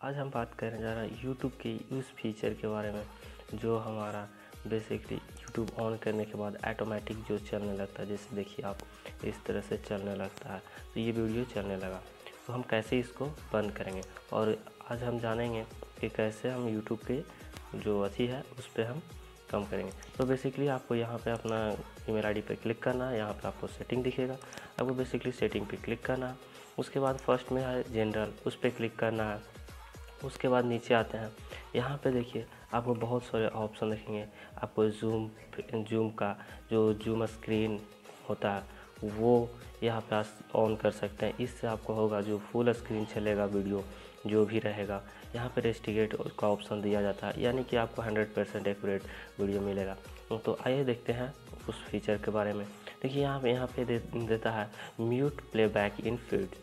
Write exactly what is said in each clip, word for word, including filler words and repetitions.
आज हम बात करने जा रहे हैं यूट्यूब के उस फीचर के बारे में जो हमारा बेसिकली यूट्यूब ऑन करने के बाद ऑटोमेटिक जो चलने लगता है। जैसे देखिए आप इस तरह से चलने लगता है तो ये वीडियो चलने लगा, तो हम कैसे इसको बंद करेंगे। और आज हम जानेंगे कि कैसे हम यूट्यूब के जो अथी है उस पर हम कम करेंगे। तो बेसिकली आपको यहाँ पे अपना ईमेल आईडी पे क्लिक करना है। यहाँ पे आपको सेटिंग दिखेगा, आपको बेसिकली सेटिंग पे क्लिक करना है। उसके बाद फर्स्ट में है जनरल, उस पर क्लिक करना है। उसके बाद नीचे आते हैं, यहाँ पे देखिए आपको बहुत सारे ऑप्शन दिखेंगे। आपको जूम जूम का जो जूम स्क्रीन होता है वो यहाँ पे ऑन कर सकते हैं। इससे आपको होगा जो फुल स्क्रीन चलेगा वीडियो जो भी रहेगा। यहाँ पे रेस्टिकेट का ऑप्शन दिया जाता है, यानी कि आपको हंड्रेड परसेंट एक्यूरेट वीडियो मिलेगा। तो आइए देखते हैं उस फीचर के बारे में। देखिए यहाँ पे यहाँ पे दे, देता है म्यूट प्लेबैक इन फीड।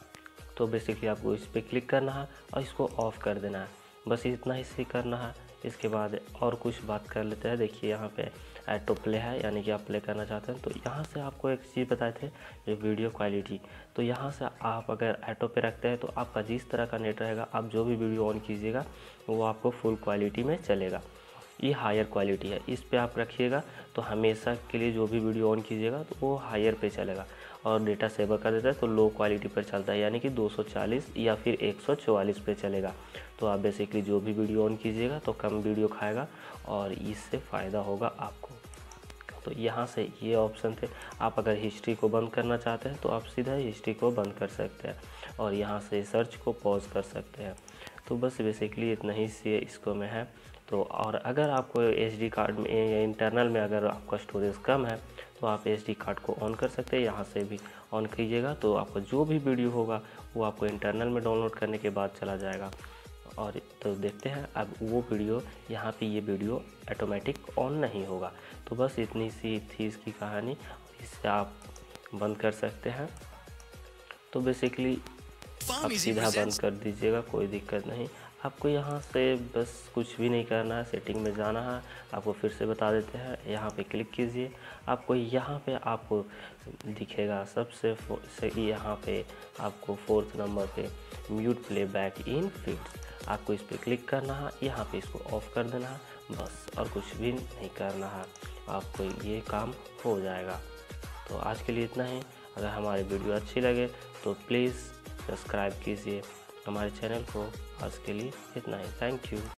तो बेसिकली आपको इस पर क्लिक करना है और इसको ऑफ़ कर देना है, बस इतना ही से करना है। इसके बाद और कुछ बात कर लेते हैं। देखिए यहाँ पे ऑटो प्ले है, यानी कि आप प्ले करना चाहते हैं तो यहाँ से आपको एक चीज़ बताए थे जो वीडियो क्वालिटी। तो यहाँ से आप अगर ऑटो पे रखते हैं तो आपका जिस तरह का नेट रहेगा आप जो भी वीडियो ऑन कीजिएगा वो आपको फुल क्वालिटी में चलेगा। ये हायर क्वालिटी है, इस पे आप रखिएगा तो हमेशा के लिए जो भी वीडियो ऑन कीजिएगा तो वो हायर पे चलेगा। और डेटा सेवर कर देता है तो लो क्वालिटी पर चलता है, यानी कि दो सौ चालीस या फिर एक सौ चौवालीस पे चलेगा। तो आप बेसिकली जो भी वीडियो ऑन कीजिएगा तो कम वीडियो खाएगा और इससे फ़ायदा होगा आपको। तो यहाँ से ये ऑप्शन थे। आप अगर हिस्ट्री को बंद करना चाहते हैं तो आप सीधा हिस्ट्री को बंद कर सकते हैं और यहाँ से सर्च को पॉज कर सकते हैं। तो बस बेसिकली इतना ही से इसको में है। तो और अगर आपको एसडी कार्ड में या इंटरनल में अगर आपका स्टोरेज कम है तो आप एसडी कार्ड को ऑन कर सकते हैं। यहाँ से भी ऑन कीजिएगा तो आपका जो भी वीडियो होगा वो आपको इंटरनल में डाउनलोड करने के बाद चला जाएगा। और तो देखते हैं अब वो वीडियो, यहाँ पे ये वीडियो ऑटोमेटिक ऑन नहीं होगा। तो बस इतनी सी थी इसकी कहानी, इससे आप बंद कर सकते हैं। तो बेसिकली आप सीधा बंद कर दीजिएगा, कोई दिक्कत नहीं। आपको यहाँ से बस कुछ भी नहीं करना है, सेटिंग में जाना है। आपको फिर से बता देते हैं, यहाँ पे क्लिक कीजिए। आपको यहाँ पे आपको दिखेगा सबसे सही, यहाँ पे आपको फोर्थ नंबर पे म्यूट प्लेबैक इन फीड्स। आपको इस पर क्लिक करना है, यहाँ पे इसको ऑफ कर देना है बस, और कुछ भी नहीं करना है, आपको ये काम हो जाएगा। तो आज के लिए इतना ही। अगर हमारी वीडियो अच्छी लगे तो प्लीज़ सब्सक्राइब कीजिए हमारे चैनल को। आज के लिए इतना ही, थैंक यू।